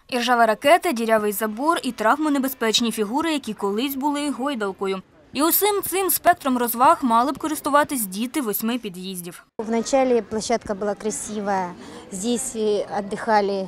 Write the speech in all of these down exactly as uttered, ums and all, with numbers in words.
Іржава ракета, дірявий забор і травмонебезпечні фігури, які колись були гойдалкою. І усім цим спектром розваг мали б користуватись діти восьми під'їздів. Вначале площадка была красивая, здесь отдыхали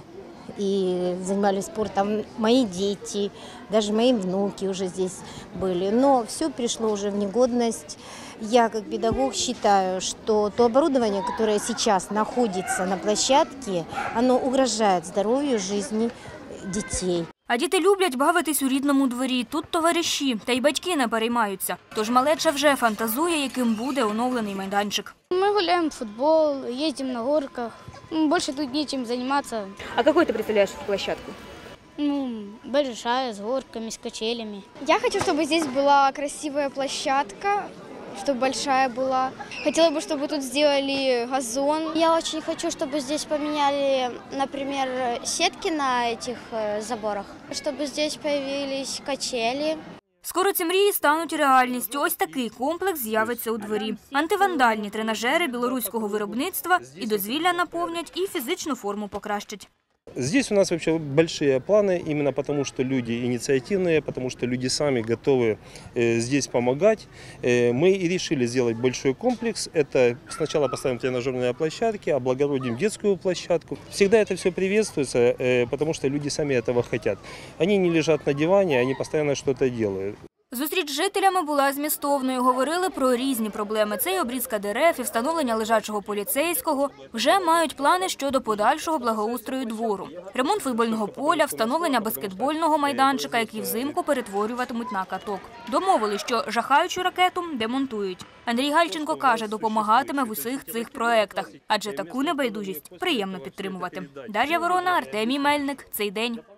и занимались спортом мои дети, даже мои внуки уже здесь были. Но все пришло уже в негодность. Я как педагог считаю, что то оборудование, которое сейчас находится на площадке, оно угрожает здоровью, жизни детей. А діти люблять бавитись у рідному дворі. Тут товариші, та й батьки не переймаються. Тож малеча вже фантазує, яким буде оновлений майданчик. Мы гуляем в футбол, ездим на горках. Больше тут нечем заниматься. А какой ты представляешь эту площадку? Ну, большая, с горками, с качелями. Я хочу, чтобы здесь была красивая площадка, чтобы большая была. Хотела бы, чтобы тут сделали газон. Я очень хочу, чтобы здесь поменяли, например, сетки на этих заборах, чтобы здесь появились качели. Скоро ці мрії стануть реальністю. Ось такий комплекс з'явиться у дворі. Антивандальні тренажери білоруського виробництва і дозвілля наповнять, і фізичну форму покращать. Здесь у нас вообще большие планы, именно потому что люди инициативные, потому что люди сами готовы здесь помогать. Мы и решили сделать большой комплекс. Это сначала поставим тренажерные площадки, облагородим детскую площадку. Всегда это все приветствуется, потому что люди сами этого хотят. Они не лежат на диване, они постоянно что-то делают. Зустріч з жителями була змістовною. Говорили про різні проблеми. Це і обрізка дерев, і встановлення лежачого поліцейського. Вже мають плани щодо подальшого благоустрою двору. Ремонт футбольного поля, встановлення баскетбольного майданчика, який взимку перетворюватимуть на каток. Домовили, що жахаючу ракету демонтують. Андрій Гальченко каже, допомагатиме в усіх цих проєктах. Адже таку небайдужість приємно підтримувати. Дар'я Ворона, Артемій Мельник. Цей день.